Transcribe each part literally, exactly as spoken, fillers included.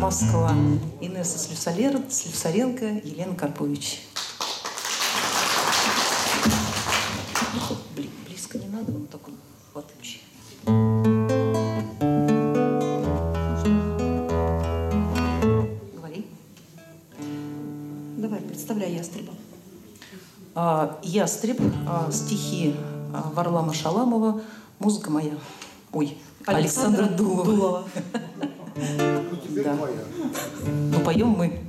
Баскова, Инесса Слюсаренко, Елена Карпович. Близко не надо, но такой потучий. Говори. Давай, представляй ястреба. «Ястреб», стихи Варлама Шаламова, музыка моя. Ой, Александра, Александра Дулова. Дулова. Да. Ну, поем мы.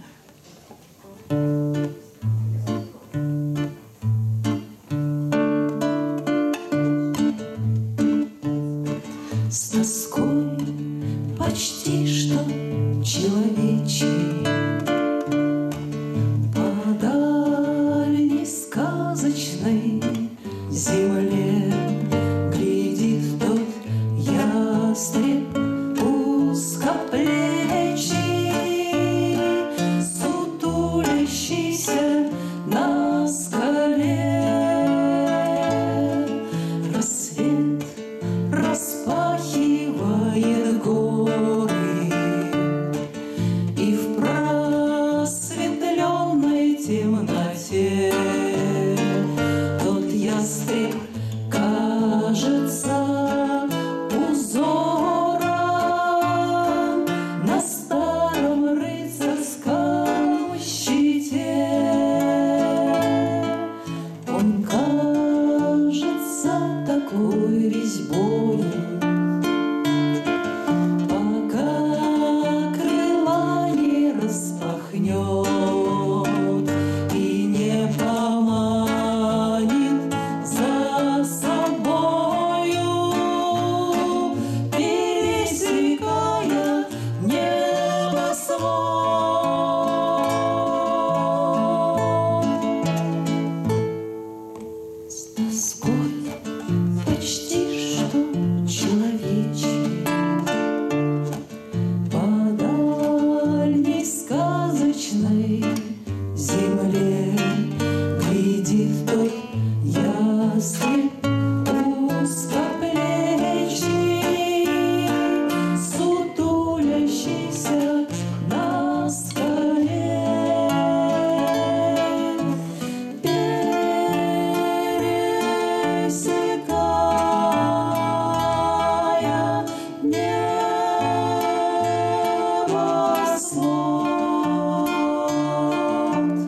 С тоской почти что человечей по дальней сказочной земле глядит тот ястреб узкоплечий, сутулящийся на скале. Рассвет распахивает горы, и в просветленной темноте тот ястреб кажется узором на старом рыцарском щите. Он кажется такой резьбой, пока крыла не распахнет и не поманит за собою, пересекая небосвод. С тоской почти что человечий по дальней сказочной земле глядит тот ястреб узкоплечий, сутулящийся на скале. Пересекая небосвод,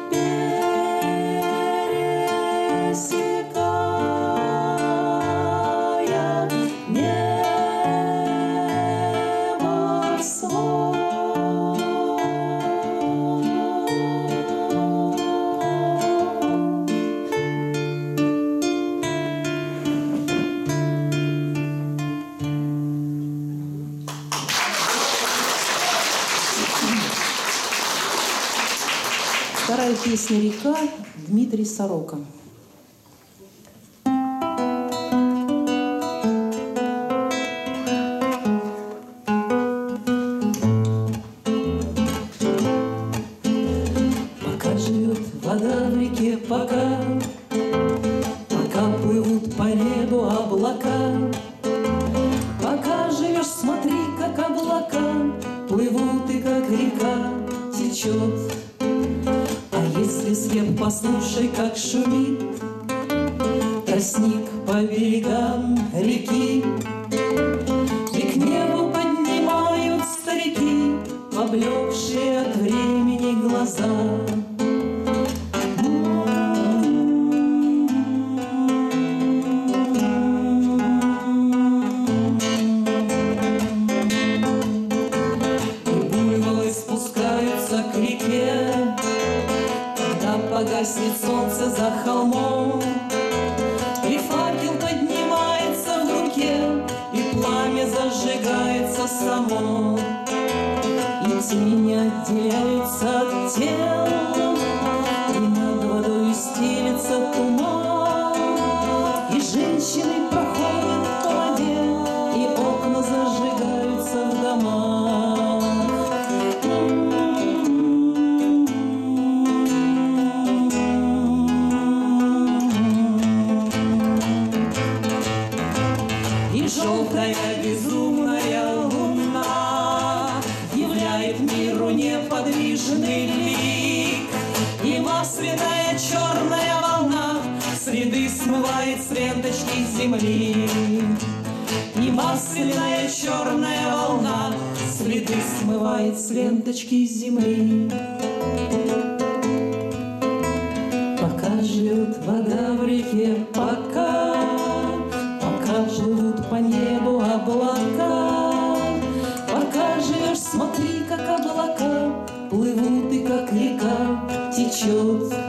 пересекая Вторая песня «Река», Дмитрий Сорока. Пока живет вода в реке, пока, пока плывут по небу облака, пока живешь, смотри, как облака плывут и как река течет. А если слеп, послушай, как шумит тростник по берегам реки, и к небу поднимают старики поблекшие от времени глаза. И буйволы спускаются к реке, когда погаснет солнце за холмом, и факел поднимается в руке, и пламя зажигается само, и тени отделяются от тел, и над водой стелется туман, и женщины проходят по воде, и окна зажигаются в домах. И желтая безумная луна является являет миру неподвижный лик. И масляная черная волна следы смывает с ленточки земли. И масляная черная волна следы смывает с ленточки земли. Пока живет вода в реке, пока, пока живут по небу облака, пока живешь, смотри, как облака плывут и как река течет